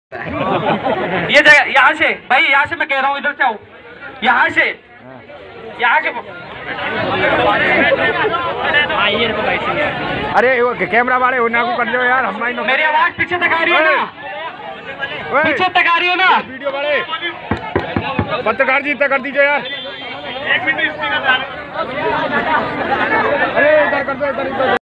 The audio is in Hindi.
ये जगह यहाँ से भाई, यहाँ से मैं कह रहा हूँ, इधर से आओ, यहाँ से अरे वो कैमरा वाले होना को कर लो यार, हम मेरी आवाज पीछे तक आ रही है ना, पीछे तक आ रही है ना, वीडियो वाले पत्रकार जी तक कर दीजिए यार। एक मिनट, अरे इधर कर दो, इधर